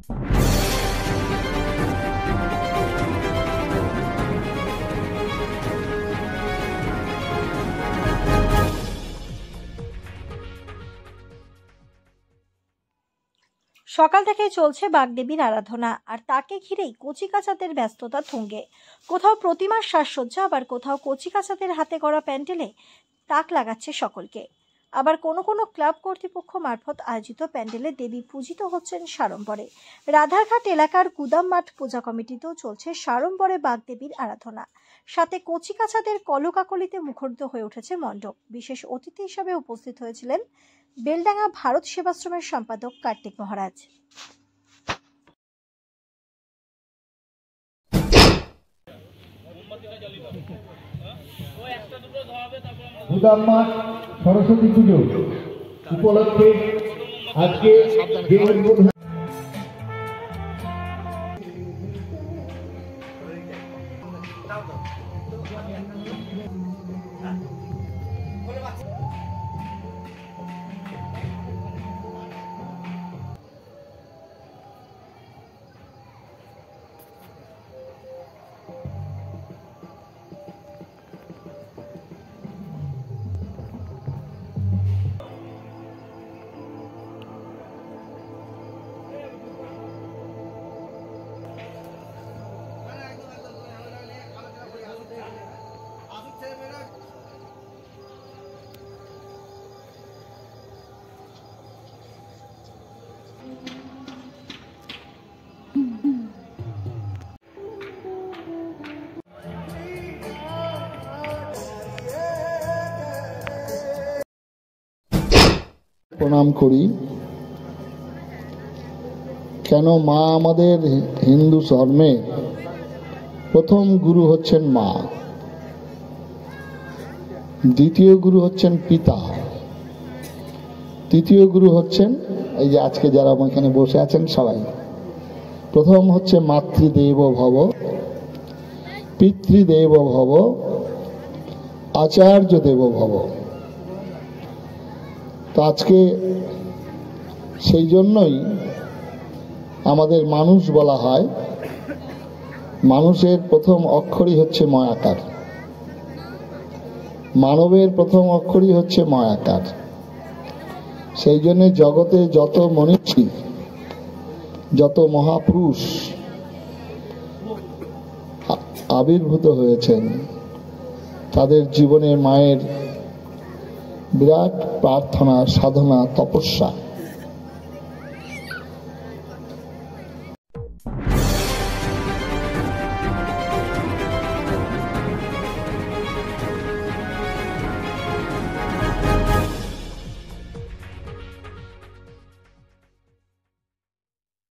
সকাল থেকেই চলছে বাগদেবীর আরাধনা, আর তাকে ঘিরেই কচিকাঁচাদের ব্যস্ততা তুঙ্গে। কোথাও প্রতিমার সাজসজ্জা, আবার কোথাও কচিকাঁচাদের হাতে গড়া প্যান্ডেলে তাক লাগাচ্ছে সকলকে। আবার কোনো কোনো ক্লাব কর্তৃপক্ষ মারফত আয়োজিত প্যান্ডেলে দেবী পূজিত হচ্ছেন সাড়ম্বরে। রাধারঘাট এলাকার গুদাম মাঠ পূজা কমিটিতেও চলছে সাড়ম্বরে বাগদেবীর আরাধনা। সাথে কচিকাঁচাদের কলকাকলিতে মুখরিত হয়ে উঠেছে মণ্ডপ। বিশেষ অতিথি হিসাবে উপস্থিত হয়েছিলেন বেলডাঙ্গা ভারত সেবাশ্রমের সম্পাদক কার্তিক মহারাজ। গুদাম মাঠ সরস্বতী পুজো উপলক্ষে আজকে প্রণাম করি। কেন মা আমাদের হিন্দু ধর্মে প্রথম গুরু হচ্ছেন মা, দ্বিতীয় গুরু হচ্ছেন পিতা, তৃতীয় গুরু হচ্ছেন এই যে আজকে যারা এখানে বসে আছেন সবাই। প্রথম হচ্ছে মাতৃদেব ভব, পিতৃদেব ভব, আচার্য দেব ভব। তো আজকে সেই জন্যই আমাদের মানুষ বলা হয়। মানুষের প্রথম অক্ষরই হচ্ছে ময়াকার, মানবের প্রথম অক্ষরই হচ্ছে ময়াকার। সেই জন্য জগতে যত মনীষী, যত মহাপুরুষ আবির্ভূত হয়েছেন, তাদের জীবনে মায়ের বিরাট প্রার্থনা, সাধনা, তপস্যা